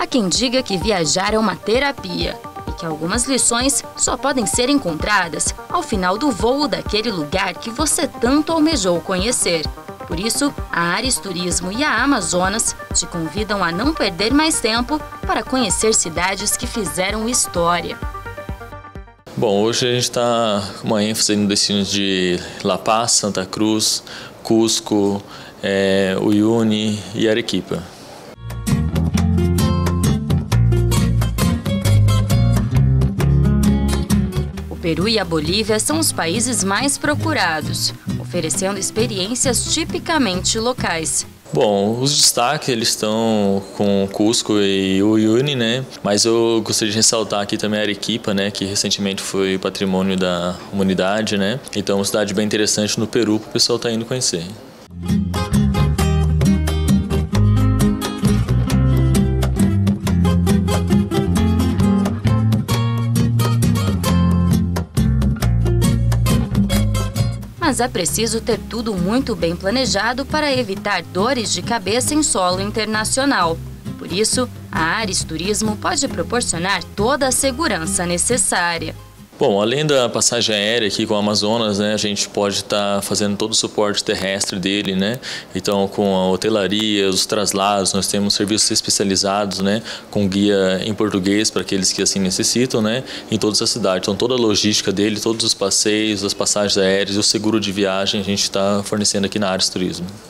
quem diga que viajar é uma terapia e que algumas lições só podem ser encontradas ao final do voo daquele lugar que você tanto almejou conhecer. Por isso, a Ares Turismo e a Amazonas te convidam a não perder mais tempo para conhecer cidades que fizeram história. Bom, hoje a gente está com uma ênfase no destino de La Paz, Santa Cruz, Cusco, Uyuni e Arequipa. O Peru e a Bolívia são os países mais procurados, oferecendo experiências tipicamente locais. Bom, os destaques eles estão com Cusco e Uyuni, né? Mas eu gostaria de ressaltar aqui também a Arequipa, né? Que recentemente foi patrimônio da humanidade, né? Então, uma cidade bem interessante no Peru para o pessoal estar indo conhecer. Mas é preciso ter tudo muito bem planejado para evitar dores de cabeça em solo internacional. Por isso, a Ares Turismo pode proporcionar toda a segurança necessária. Bom, além da passagem aérea aqui com o Amazonas, né, a gente pode estar fazendo todo o suporte terrestre dele, né? Então, com a hotelaria, os traslados, nós temos serviços especializados, né, com guia em português para aqueles que assim necessitam, né, em todas as cidades. Então, toda a logística dele, todos os passeios, as passagens aéreas e o seguro de viagem a gente está fornecendo aqui na Ares Turismo.